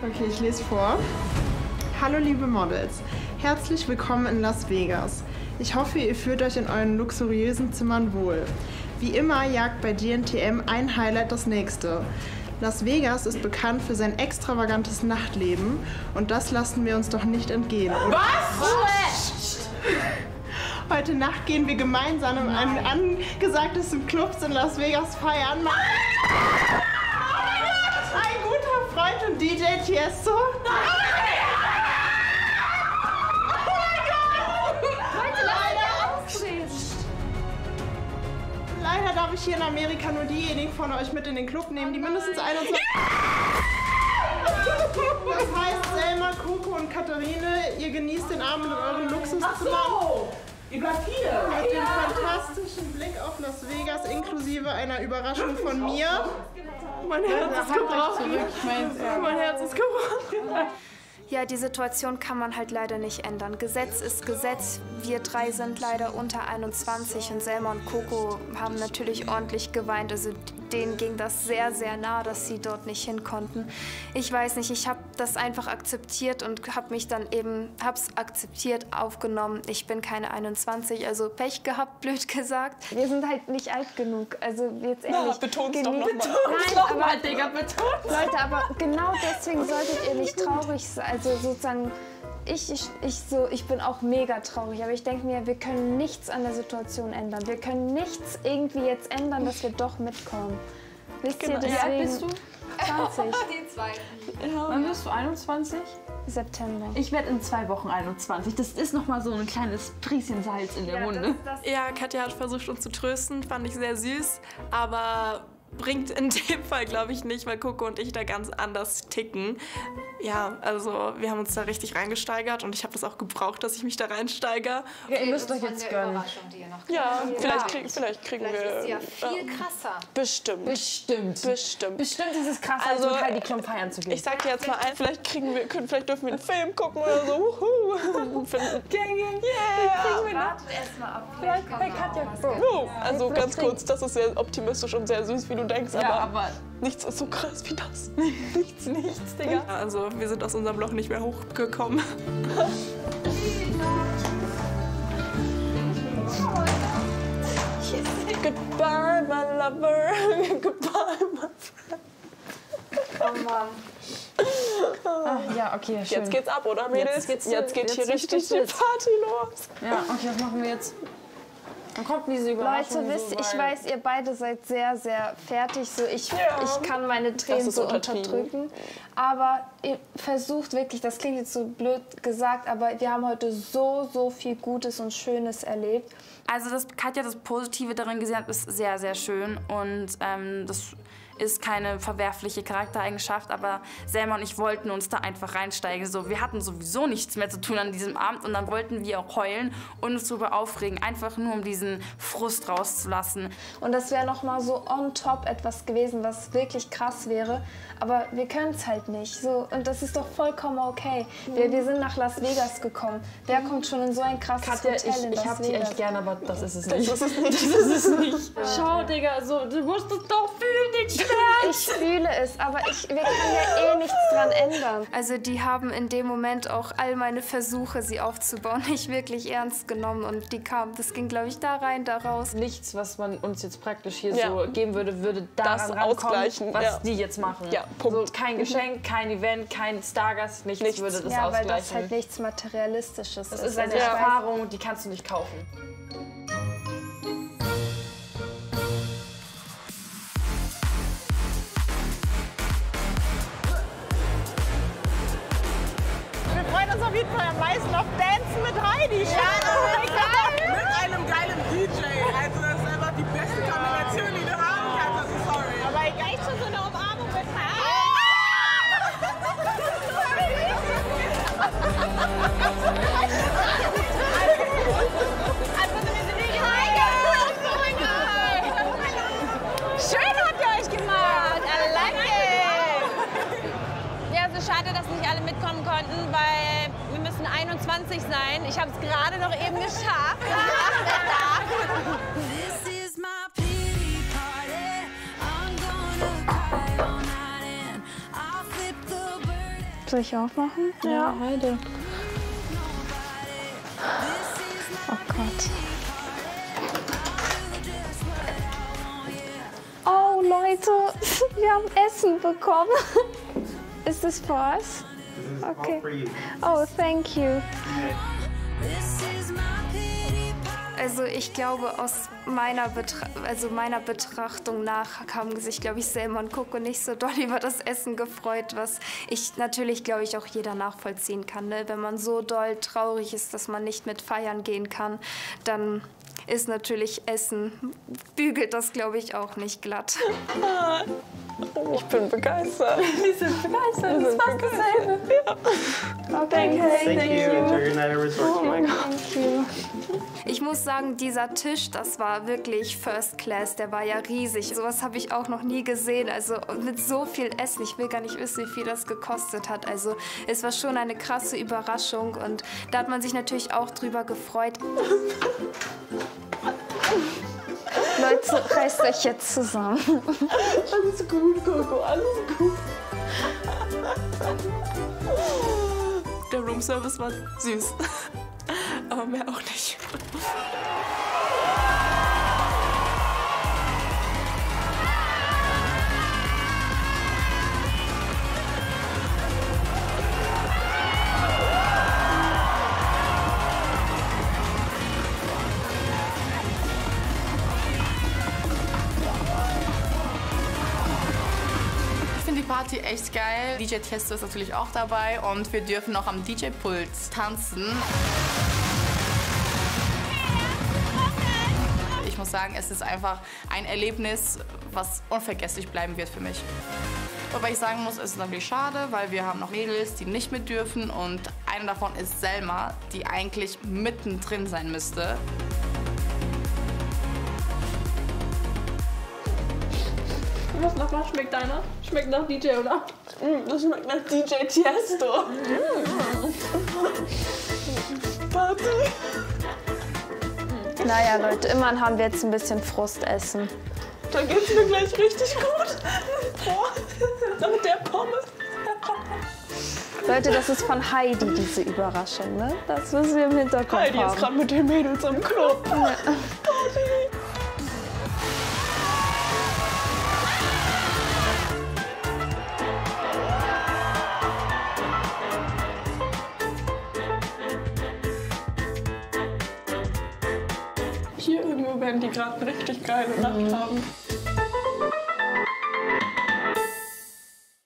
Okay, ich lese vor. Hallo liebe Models, herzlich willkommen in Las Vegas. Ich hoffe, ihr fühlt euch in euren luxuriösen Zimmern wohl. Wie immer jagt bei GNTM ein Highlight das nächste. Las Vegas ist bekannt für sein extravagantes Nachtleben und das lassen wir uns doch nicht entgehen. Oder? Was? Heute Nacht gehen wir gemeinsam in einen angesagtesten Clubs in Las Vegas feiern. Ein guter Freund und DJ Tiesto. Leider darf ich hier in Amerika nur diejenigen von euch mit in den Club nehmen, die mindestens 21... Das heißt, Selma, Coco und Katharine, ihr genießt den Abend in euren Luxuszimmern. Ach so, über 4. Mit dem fantastischen Blick auf Las Vegas, inklusive einer Überraschung von mir. Mein Herz ist gebrochen. Mein Herz ist gebrochen. Ja, die Situation kann man halt leider nicht ändern. Gesetz ist Gesetz. Wir drei sind leider unter 21 und Selma und Coco haben natürlich ordentlich geweint. Also denen ging das sehr, sehr nah, dass sie dort nicht hin konnten. Ich weiß nicht, ich habe das einfach akzeptiert und habe mich dann eben, hab's akzeptiert, aufgenommen. Ich bin keine 21, also Pech gehabt, blöd gesagt. Wir sind halt nicht alt genug, also jetzt ehrlich. Na, beton's doch nochmal. Nein, aber Digga, betont. Leute, aber genau deswegen solltet ihr nicht traurig sein. Also sozusagen, ich bin auch mega traurig, aber ich denke mir, wir können nichts an der Situation ändern. Wir können nichts irgendwie jetzt ändern, dass wir doch mitkommen. Wisst ihr, deswegen... Wie alt bist du? 20. Den zweiten. Ja. Wann bist du? 21? September. Ich werde in 2 Wochen 21. Das ist noch mal so ein kleines Prieschen Salz in der Wunde. Ja, Katja hat versucht, uns zu trösten, fand ich sehr süß, aber bringt in dem Fall, glaube ich, nicht, weil Coco und ich da ganz anders ticken. Ja, also wir haben uns da richtig reingesteigert und ich habe das auch gebraucht, dass ich mich da reinsteigere. Ja, ihr müsst euch jetzt gönnen. Die ihr noch Ja, kriegt. vielleicht kriegen Vielleicht wir... ist sie ja viel krasser. Bestimmt. Bestimmt. Bestimmt. Bestimmt ist es krass, Also, als mit Heidi Klum feiern zu gehen. Ich sag dir jetzt mal ein, vielleicht dürfen wir einen Film gucken oder so. Wuhu. Yeah. Wartet erst mal ab. Vielleicht kommt Katja. Oh, also ganz kurz, das ist sehr optimistisch und sehr süß, wie du denkst, Ja, aber nichts ist so krass wie das. nichts, Digga. Also wir sind aus unserem Loch nicht mehr hochgekommen. Goodbye, my lover. Goodbye, my friend. Oh Mann. Ach, ja, okay, schön. Jetzt geht's ab, oder Mädels? Jetzt geht hier richtig die Party los. Ja, okay, was machen wir jetzt? Dann kommt diese Überraschung. Leute, wisst ihr, ich weiß, ihr beide seid sehr, sehr fertig. So, ich kann meine Das Tränen ist so untertrieben. unterdrücken. Aber ihr versucht wirklich, das klingt jetzt so blöd gesagt, aber wir haben heute so viel Gutes und Schönes erlebt. Also, dass Katja das Positive darin gesehen hat, ist sehr, sehr schön. Und das ist keine verwerfliche Charaktereigenschaft, aber Selma und ich wollten uns da einfach reinsteigen. So, wir hatten sowieso nichts mehr zu tun an diesem Abend und dann wollten wir auch heulen und uns darüber aufregen, einfach nur um diesen Frust rauszulassen. Und das wäre noch mal so on top etwas gewesen, was wirklich krass wäre. Aber wir können es halt nicht. So, und das ist doch vollkommen okay. Wir sind nach Las Vegas gekommen. Wer kommt schon in so ein krasses Katja, Hotel in ich Las hab dich Vegas? echt gern, aber das ist es nicht. Das ist es nicht. Schau, Digga, so, du musst es doch fühlen, den Schmerz. Ich fühle es, aber wir können ja eh nichts dran ändern. Also die haben in dem Moment auch all meine Versuche, sie aufzubauen, nicht wirklich ernst genommen. Und das ging, glaube ich, da rein, da raus. Nichts, was man uns jetzt praktisch hier Ja. so geben würde, würde daran Das rankommen, ausgleichen, was ja. die jetzt machen. Ja, Punkt. So, kein Geschenk, kein Event, kein Stargast, nichts würde das Ja, weil ausgleichen. das halt nichts Materialistisches das ist. ist eine Also ich weiß- Erfahrung, die kannst du nicht kaufen. Wir freuen uns auf jeden Fall am meisten auf Dancen mit Heidi. Mit einem geilen DJ. Also das ist einfach die beste Kombination, die du haben kannst. Also sorry. Aber gleich schon so eine Umarmung mit Schön habt ihr euch gemacht. Ja, so schade, dass nicht alle mitkommen konnten, weil wir müssen 21 sein. Ich habe es gerade noch eben geschafft. Soll ich aufmachen? Ja, Heide. Oh Gott. Oh Leute, wir haben Essen bekommen. Ist das for us? Okay. Oh, thank you. Also ich glaube, aus meiner Betrachtung nach haben sich, glaube ich, Selma und Coco nicht so doll über das Essen gefreut, was ich natürlich, glaube ich, auch jeder nachvollziehen kann. Ne? Wenn man so doll traurig ist, dass man nicht mit feiern gehen kann, dann ist natürlich Essen, bügelt das, glaube ich, auch nicht glatt. Ich bin begeistert. Wir sind begeistert. Das ist fast dasselbe. Ja. Okay, thank you. Enjoy your night at resort. Oh mein Gott. Thank you. Ich muss sagen, dieser Tisch, das war wirklich First Class. Der war ja riesig. Sowas habe ich auch noch nie gesehen. Also mit so viel Essen. Ich will gar nicht wissen, wie viel das gekostet hat. Also es war schon eine krasse Überraschung. Und da hat man sich natürlich auch drüber gefreut. Leute, reißt euch jetzt zusammen. Alles gut, Coco, alles gut. Der Roomservice war süß, aber mehr auch nicht. Party echt geil. DJ Tiesto ist natürlich auch dabei und wir dürfen noch am DJ-Pult tanzen. Ich muss sagen, es ist einfach ein Erlebnis, was unvergesslich bleiben wird für mich. Wobei ich sagen muss, es ist natürlich schade, weil wir haben noch Mädels, die nicht mit dürfen und eine davon ist Selma, die eigentlich mittendrin sein müsste. Was nach schmeckt deiner? Schmeckt nach DJ, oder? Das schmeckt nach DJ Tiesto. Party. Naja, Leute, immerhin haben wir jetzt ein bisschen Frustessen. Da geht's mir gleich richtig gut. Boah, nach der Pommes. Leute, das ist von Heidi, diese Überraschung, ne? Das müssen wir im Hinterkopf haben. Heidi ist gerade mit den Mädels am Club. Ja. Hier irgendwo werden die gerade eine richtig geile Nacht haben.